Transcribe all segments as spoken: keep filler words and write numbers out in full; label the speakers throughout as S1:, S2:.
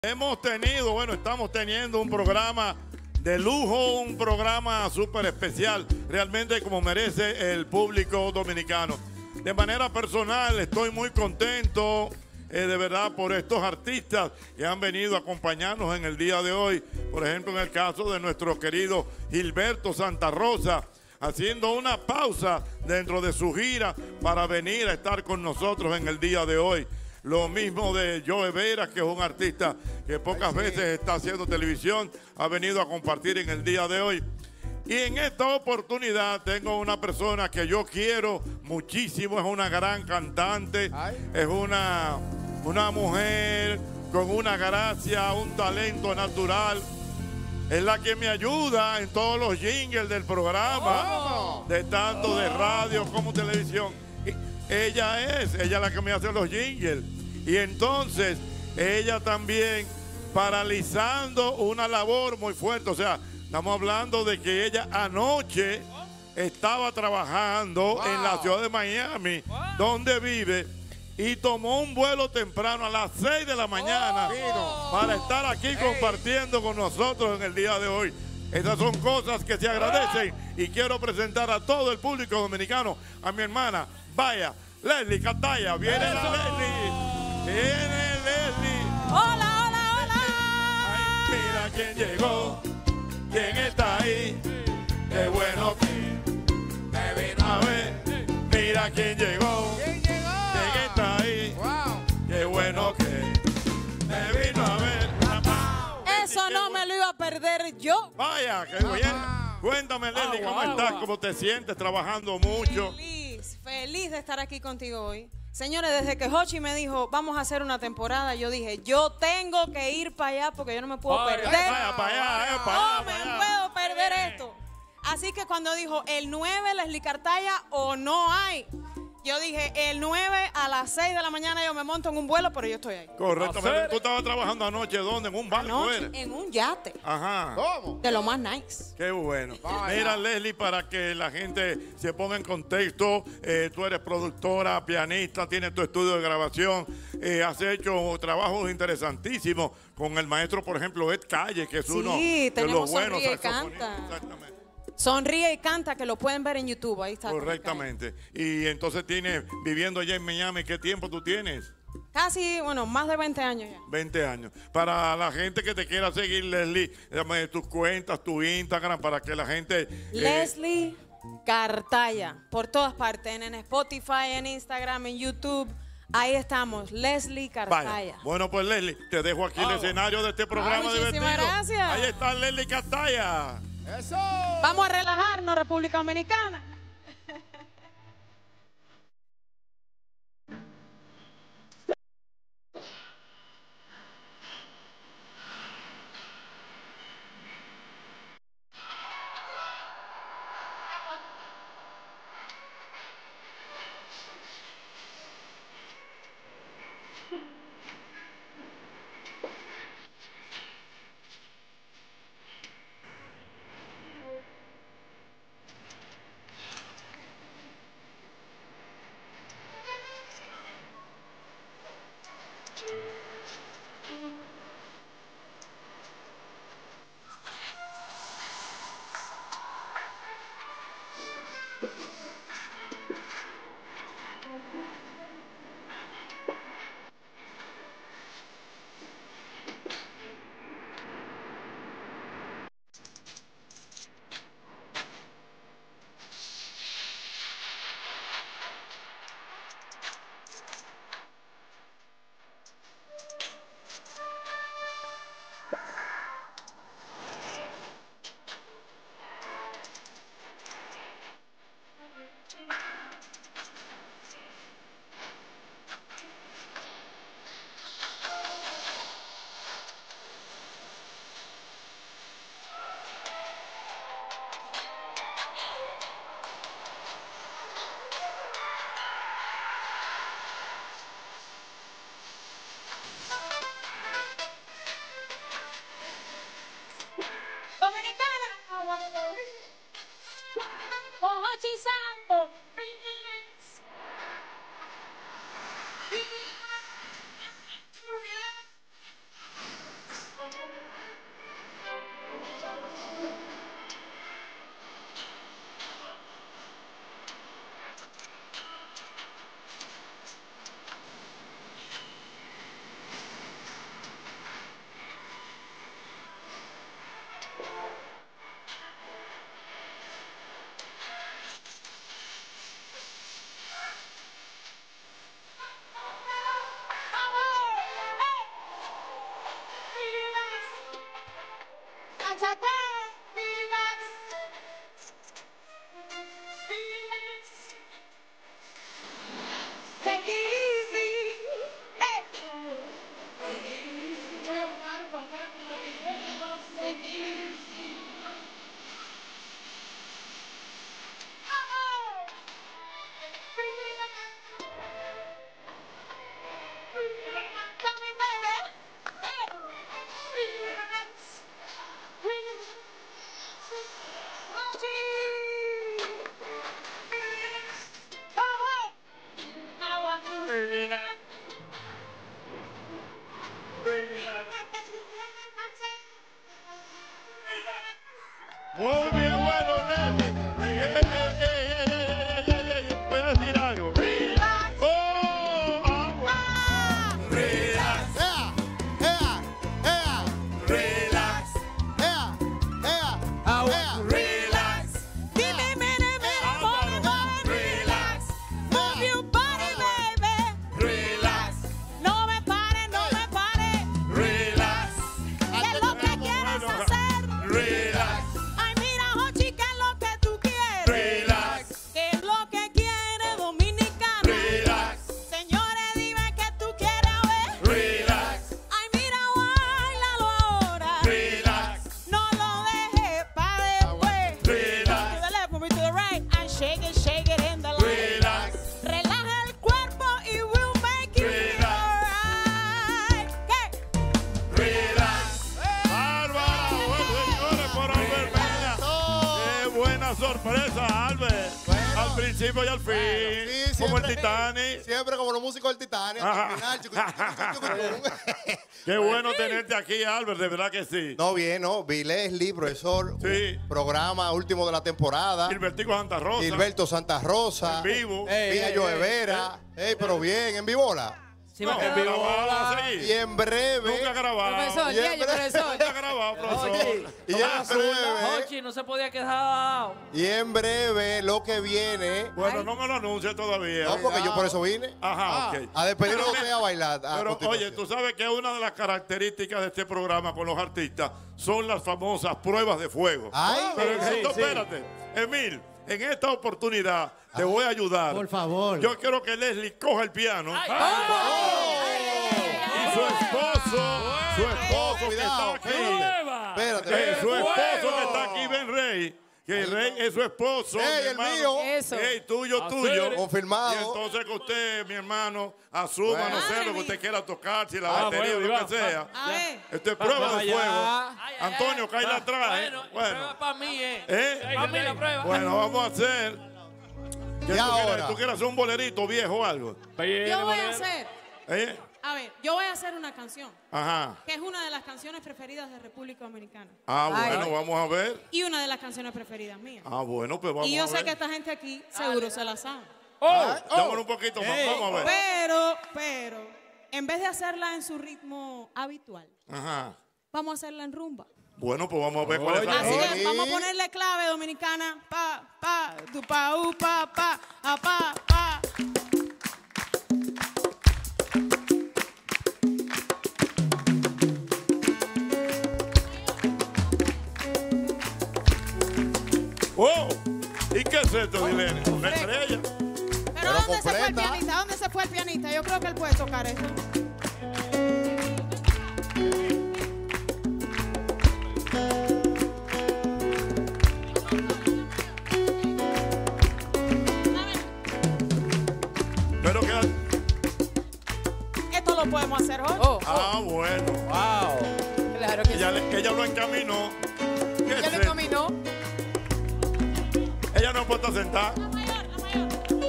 S1: Hemos tenido, bueno, estamos teniendo un programa de lujo, un programa súper especial, realmente como merece el público dominicano. De manera personal, estoy muy contento, eh, de verdad, por estos artistas que han venido a acompañarnos en el día de hoy. Por ejemplo, en el caso de nuestro querido Gilberto Santa Rosa, haciendo una pausa dentro de su gira para venir a estar con nosotros en el día de hoy. Lo mismo de Joe Vera, que es un artista que pocas Ay, sí. veces está haciendo televisión, ha venido a compartir en el día de hoy. Y en esta oportunidad tengo una persona que yo quiero muchísimo, es una gran cantante, Ay. es una, una mujer con una gracia, un talento natural. Es la que me ayuda en todos los jingles del programa, oh. de tanto de radio como televisión. Y ella es, ella es la que me hace los jingles. Y entonces, ella también paralizando una labor muy fuerte. O sea, estamos hablando de que ella anoche estaba trabajando wow. en la ciudad de Miami, wow. donde vive, y tomó un vuelo temprano a las seis de la mañana oh. para estar aquí hey. compartiendo con nosotros en el día de hoy. Esas son cosas que se agradecen y quiero presentar a todo el público dominicano, a mi hermana, vaya, Leslie Cataya. Viene la Leslie, viene Leslie.
S2: Hola, hola, hola.
S1: Ay, mira quién llegó, quién está ahí, qué bueno que me vino a ver. Mira quién llegó,
S3: ¿Quién llegó?
S1: quién está ahí,
S3: wow.
S1: qué bueno que me vino a ver.
S2: Eso no me lo iba a perder yo.
S1: Vaya, qué bien. Cuéntame, Leslie, ¿cómo estás? ¿Cómo te sientes? Trabajando mucho.
S2: Feliz, feliz de estar aquí contigo hoy. Señores, desde que Hochi me dijo, vamos a hacer una temporada, yo dije, yo tengo que ir para allá porque yo no me puedo
S1: Vaya,
S2: perder.
S1: Vaya, para allá, eh, para
S2: no
S1: allá,
S2: me
S1: para allá.
S2: puedo perder esto. Así que cuando dijo el nueve, Leslie Cartaya o no hay, yo dije, el nueve a las seis de la mañana yo me monto en un vuelo, pero yo estoy ahí.
S1: Correctamente. ¿Tú estabas trabajando anoche dónde? ¿En un barco?
S2: Anoche, en un yate.
S1: Ajá.
S3: ¿Cómo?
S2: De lo más nice.
S1: Qué bueno.
S3: Vaya.
S1: Mira, Leslie, para que la gente se ponga en contexto, eh, tú eres productora, pianista, tienes tu estudio de grabación, eh, has hecho trabajos interesantísimos con el maestro, por ejemplo, Ed Calle, que es
S2: sí,
S1: uno de los buenos
S2: Sonríe y
S1: saxofonistas.
S2: Canta.
S1: Exactamente.
S2: Sonríe y Canta, que lo pueden ver en YouTube, ahí está.
S1: Correctamente. Y entonces tienes, viviendo allá en Miami, ¿qué tiempo tú tienes?
S2: Casi, bueno, más de veinte años ya.
S1: veinte años. Para la gente que te quiera seguir, Leslie, dame tus cuentas, tu Instagram, para que la gente...
S2: Leslie eh, Cartaya, por todas partes, en, en Spotify, en Instagram, en YouTube. Ahí estamos, Leslie Cartaya.
S1: Vaya. Bueno, pues Leslie, te dejo aquí oh. el escenario de este programa
S2: Ay,
S1: divertido.
S2: Gracias.
S1: Ahí está Leslie Cartaya.
S3: Eso.
S2: Vamos a relajarnos, República Dominicana.
S3: Take it easy. Hey.
S1: Muy bien, bueno, Nelly. Eh, eh, eh, eh, eh, eh, eh, voy a decir algo. Oh, ah, bueno.
S4: Relax. Ea, ea, ea. Relax. Ea, ea, ea.
S3: Relax.
S2: Dime, mire, mire, body, body,
S3: Relax.
S2: move your body, baby.
S3: Relax.
S2: No me pare, no me pare.
S3: Relax.
S2: ¿Qué es lo que quieres hacer?
S3: Relax.
S2: Ay, mira, Jochi, ¿qué es lo que tú quieres?
S3: Relax.
S2: ¿Qué es lo que quiere Dominicana?
S3: Relax.
S2: Señores, dime que tú quieres ver.
S3: Relax.
S2: Ay, mira, bailalo ahora.
S3: Relax.
S2: No lo dejes para después.
S3: Relax.
S2: To the left, move it to the right, and shake it, shake it in the light.
S3: Relax.
S2: Relaja el cuerpo y we'll make you feel
S3: Relax.
S2: alright. ¿Qué?
S3: Relax.
S1: Bárbara, bueno, señores, por Albert Mena. Qué buena sorpresa, Albert.
S4: Bueno.
S1: Al principio y al fin.
S4: Bueno, sí,
S1: como el
S4: siempre-
S1: Titanic.
S4: Siempre como los músicos del Titanic. hasta el final, chucu, chucu, chucu, chucu.
S1: Qué bueno tenerte aquí, Albert, de verdad que sí.
S4: No, bien, ¿no? Vilesli, profesor.
S1: Sí.
S4: un Programa último de la temporada.
S1: Gilbertico Santa Rosa.
S4: Gilberto Santa Rosa.
S1: En vivo.
S4: Villa Joe Vera. Ey, pero bien, en vivola.
S5: Sí,
S1: No,
S5: porque-
S1: en vivo vamos a seguir.
S4: Y en breve.
S1: Nunca grabado.
S5: Profesor,
S4: Y en
S5: ¿qué hay,
S4: breve-
S5: profesor?
S1: Nunca grabado, profesor.
S5: Oye,
S4: Y en breve.
S5: Jochi, no se podía quedar.
S4: Y en breve lo que viene.
S1: Bueno, no me lo anuncie todavía.
S4: No, porque yo por eso vine.
S1: Ajá, ok.
S4: A despedirme
S1: Pero-
S4: usted a bailar. a
S1: Pero
S4: continuación.
S1: oye, tú sabes que una de las características de este programa con los artistas son las famosas pruebas de fuego.
S4: Ay,
S1: Pero
S4: sí,
S1: esto,
S4: sí.
S1: espérate, Emil, en esta oportunidad te voy a ayudar.
S6: Por favor.
S1: Yo quiero que Leslie coja el piano.
S5: Ay,
S1: Y su esposo, su esposo que
S4: Cuidado,
S1: está aquí.
S4: espérate. Espérate.
S1: Eh, su esposo
S5: fuego!
S1: que está aquí, Ben Rey. Que Rey es su esposo.
S4: Ey,
S1: mi
S4: el
S1: hermano.
S4: mío.
S5: Eso.
S1: Ey, tuyo,
S5: Hacer.
S1: tuyo.
S4: Confirmado.
S1: Y entonces que usted, mi hermano, asuma,
S4: Bueno.
S1: no sé,
S2: Madre
S1: lo que usted
S2: mía.
S1: quiera tocar, si la
S5: Ah,
S1: batería o
S5: bueno,
S1: lo
S5: Iván,
S1: que sea.
S2: A ver.
S1: Esto es prueba
S5: Vamos
S1: de
S5: allá.
S1: fuego.
S5: Ay, ay,
S1: Antonio,
S5: ay.
S1: que ahí la
S5: Ah,
S1: trae.
S5: Bueno,
S1: Bueno.
S5: prueba para mí, eh.
S1: ¿Eh?
S5: Para mí la prueba.
S1: Bueno, vamos a hacer. ¿Qué
S4: Y
S1: tú,
S4: ahora.
S1: quieres, ¿Tú quieres hacer un bolerito viejo o algo?
S2: Yo voy a hacer,
S1: ¿Eh?
S2: a ver, yo voy a hacer una canción
S1: Ajá.
S2: que es una de las canciones preferidas de República Dominicana
S1: Ah,
S5: Ay.
S1: bueno, vamos a ver.
S2: y una de las canciones preferidas mías.
S1: Ah, bueno, pues vamos
S2: Y yo
S1: a
S2: sé
S1: ver.
S2: que esta gente aquí seguro se la sabe.
S5: Oh,
S1: Dámosle un poquito más,
S6: Ey.
S1: vamos a ver.
S2: Pero, pero, en vez de hacerla en su ritmo habitual,
S1: Ajá.
S2: vamos a hacerla en rumba.
S1: Bueno, pues vamos a ver cuál es la
S2: Así
S4: Oye.
S2: que vamos a ponerle clave dominicana. Pa, pa, tu pa, u, pa, pa, a, pa, pa.
S1: ¡Oh! ¿Y qué es esto, Dilene? ¿Una estrella?
S2: Pero,
S4: Pero
S2: ¿dónde se fue el
S4: completa.
S2: pianista? ¿Dónde se fue el pianista? Yo creo que él puede tocar esto.
S1: Pero que...
S2: Esto lo podemos hacer hoy.
S5: oh,
S1: Ah, bueno.
S5: wow. Claro que
S1: Ella,
S5: sí.
S1: le- ella lo encaminó. ¿Qué es
S5: Ya lo
S1: esto?
S5: encaminó.
S1: Ella no puede sentar.
S2: La mayor, la mayor.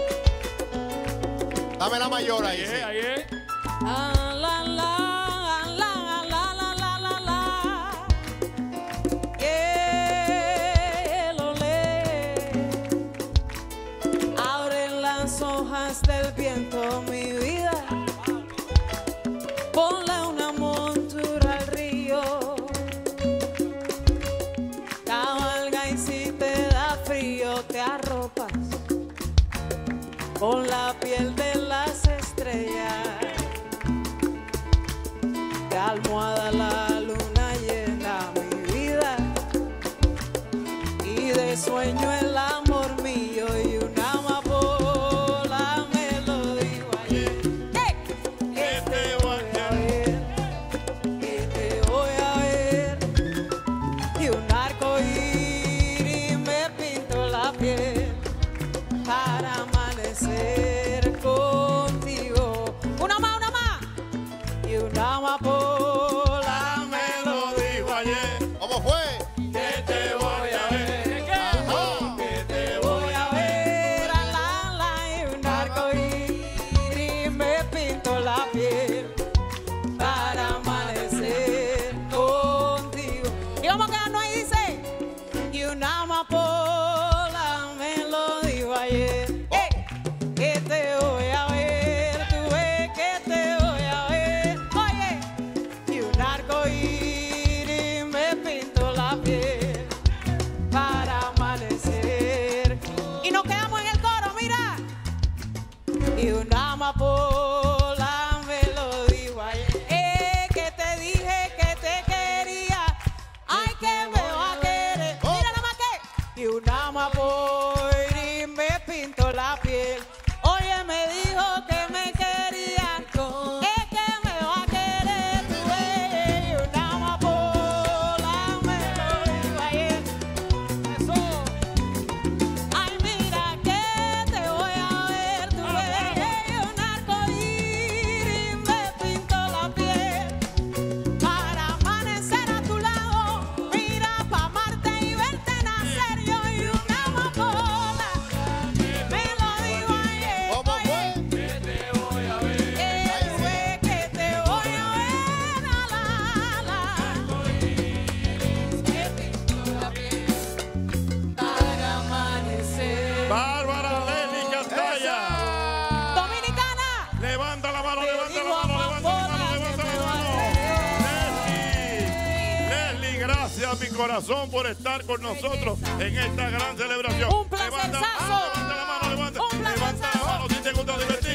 S4: Dame la mayor ahí.
S5: Ahí
S4: sí.
S5: es, ahí es.
S2: Ah, la, la, la, la, la, la, la, la. Yeah, lo lee. Abren las hojas del viento, mi vida. Ponle una montura al río. Cabalga y si te da frío, te arropas con la piel de las estrellas. De almohada la luna llena, mi vida.
S1: ayer.
S4: ¿Cómo fue?
S1: Que te voy a ver.
S4: Ajá.
S1: Que te voy a
S2: ver a la la y un arcoíris me pinto la piel para amanecer contigo. Y vamos a quedarnos ahí, dice, y una amapola me lo dijo ayer. ¡Ey! Que te voy a ver, tú ves que te voy a ver. Oye, y un arcoíris me pinto la piel para amanecer. Y nos quedamos en el coro, mira. Y una amapola me lo dijo ayer. Eh, que te dije que te quería. Ay, que me va a querer. Mira nada más que. Y una amapola me pintó la piel. Oye, me dijo que me quería. Es que me va a querer. Tú ves. Y una amapola me lo dijo ayer. Eso. Ay, mira que te voy a ver, tú ves, un arcoíris me pinto la piel para amanecer a tu lado, mira, pa' amarte y verte nacer, yo y una amapola, me lo digo ayer,
S4: ¿Cómo
S2: oye,
S4: fue?
S1: Que te voy a ver.
S2: que fue que te voy a ver, la, la, la, me pinto la piel para amanecer.
S1: Bárbara Leslie Castalla.
S2: Dominicana.
S1: Levanta la mano,
S2: Te
S1: levanta
S2: digo,
S1: la mano, levanta la mano,
S2: amapola,
S1: levanta
S2: que
S1: la
S2: me va a
S1: mano. Leslie, Leslie, gracias mi corazón por estar con nosotros en esta gran celebración.
S2: Un placerzazo.
S1: Levanta, ah, levanta la mano, levanta,
S2: Un
S1: levanta la
S2: placerzazo.
S1: mano si te gusta divertir.